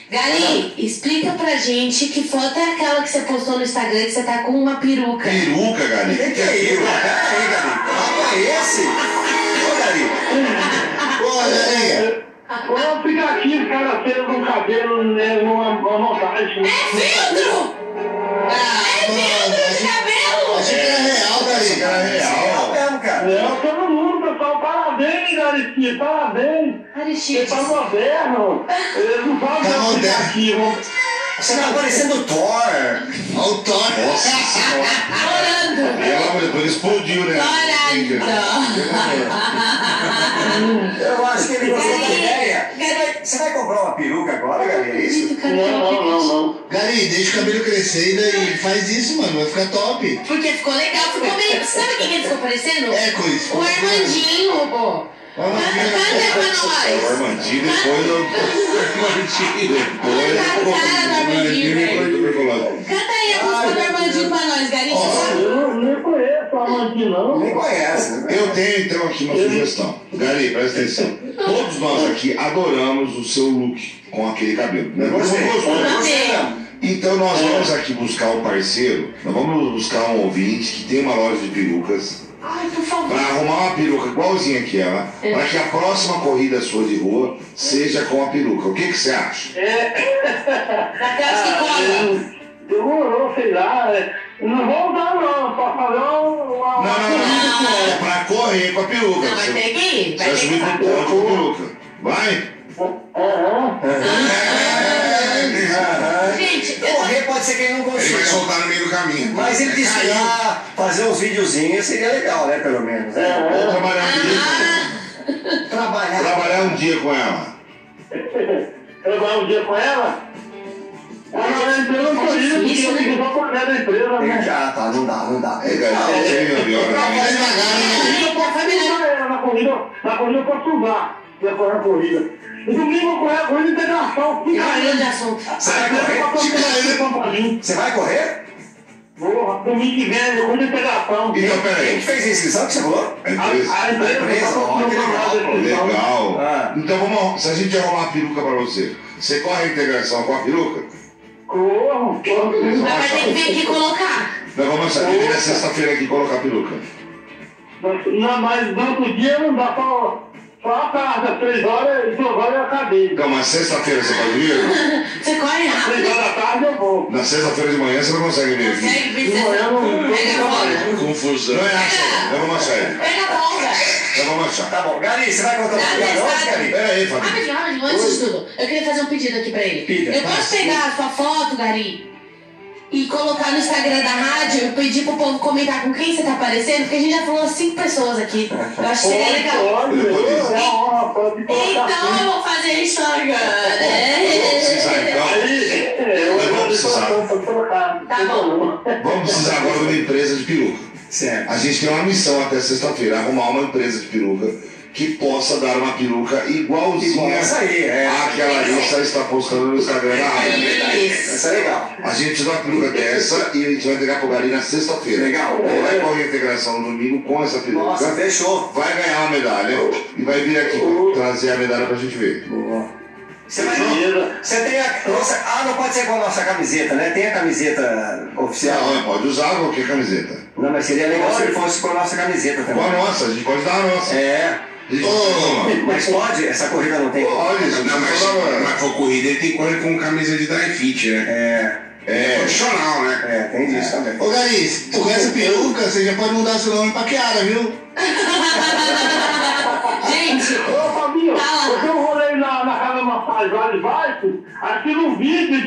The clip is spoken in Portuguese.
Gali, explica pra gente que foto é aquela que você postou no Instagram que você tá com uma peruca. Peruca, Gali? O que é isso? Pera aí, Gali. Que é esse? Ô, Gali. Ô, Gali. Foi um aplicativo que ela fez no cabelo, né, numa montagem. É filtro! É filtro de cabelo! Achei que era real, Gali. Achei que era real mesmo, cara. É, todo mundo, pessoal, parabéns, Aristia, parabéns. Você tá moderno. Eles não falam de aplicativo. Você tá parecendo o Thor. Olha o Thor. Nossa senhora. Chorando! Ela depois explodiu, né? Eu acho que ele gostou da ideia. Você vai comprar uma peruca agora, Gali? É isso? Não. Gali, deixa o cabelo crescer e faz isso, mano. Vai ficar top. Porque ficou legal, ficou meio... Sabe o que ele ficou parecendo? É, Cois. O Armandinho, pô. Canta pra nós. O Armandinho depois eu... Cara do Armandinho, velho. Canta aí a música do Armandinho pra nós, Gali. Eu nem conheço o Armandinho, não. Nem conhece. Eu tenho então aqui uma sugestão. Gali, presta atenção. Todos nós aqui adoramos o seu look com aquele cabelo. Né? Então nós vamos aqui buscar um parceiro, nós vamos buscar um ouvinte que tem uma loja de perucas. Ai, por favor. Para arrumar uma peruca igualzinha aquela, para que a próxima corrida sua de rua seja com a peruca. O que você acha? Daquelas que cola. Demorou, sei lá. Não vou usar, não. Pra fazer uma... Não. É pra correr com a peruca. Não, vai ter que ir. Você vai subir pro ponto com a peruca. Vai? Gente, correr pode ser que ele não Ele consiga. vai soltar no meio do caminho. Mas ele disse que fazer uns videozinhos seria legal, né? Pelo menos. Vou trabalhar um dia. Trabalhar um dia com ela. Trabalhar um dia com ela? Ela entrou no corrido porque eu fiquei só por dentro da empresa, né? Já, tá, não dá. É, galera, você me ouviu, Na corrida eu posso usar. Eu correr a corrida. E domingo eu correr a corrida de integração. Caramba de assunto. Você vai correr? Porra, domingo que vem, eu corro de integração. Então, Quem peraí. que fez a inscrição que você falou? A empresa. A empresa, ó, que legal. Legal. Então vamos, se a gente arrumar uma peruca pra você corre a integração com a peruca? Corro. Mas vai ter que vir aqui colocar. Nós vamos sair na sexta-feira aqui colocar a peruca. Não, mas no outro dia não dá só a tarde, às 3 horas e 2 horas eu acabei. Então, mas sexta-feira você pode vir? Você corre Às 3 rápido. horas da tarde eu vou. Na sexta-feira de manhã você não consegue vir aqui. Consegue vir Pega a folga. Confusão. Não é essa, nós vamos achar ele. Pega a folga. Nós vamos achar. Tá bom, Gali, você vai contar pra mim hoje, Gali? Peraí, Fabinho. Rapidinho, antes de tudo, eu queria fazer um pedido aqui pra ele. Pida. Eu posso pegar a sua foto, Gari, e colocar no Instagram da rádio, pedir pro povo comentar com quem você tá aparecendo, porque a gente já falou 5 pessoas aqui. Eu acho que seria legal. Pode, é uma honra, pode colocar. Então eu vou fazer Instagram. Tá bom. Vamos precisar agora de uma empresa de peruca. Certo. A gente tem uma missão até sexta-feira, arrumar uma empresa de peruca que possa dar uma peruca igualzinha Isso aí, àquela lista está postando no Instagram da rádio. Isso é legal. A gente dá uma peruca dessa e a gente vai entregar pro Gari na sexta-feira. Legal. Ele vai correr a integração no domingo com essa peruca. Nossa, fechou. Vai ganhar uma medalha e vai vir aqui trazer a medalha pra gente ver. Você tem não pode ser com a nossa camiseta, né? Tem a camiseta oficial. Não, pode usar qualquer camiseta. Não, mas seria legal se ele fosse com a nossa camiseta também. Com a nossa, a gente pode dar a nossa. É. Mas pode? Essa corrida não tem? Pode, isso Não, mas for corrida, ele tem que correr com camisa de dry fit, né? É profissional, né? É, tem disso também. Ô Gari, com essa peruca, você já pode mudar seu nome pra Kiara, viu? Gente, Ô, Fabinho, fala. eu rolei na casa da massagem lá de baixo, aqui no vídeo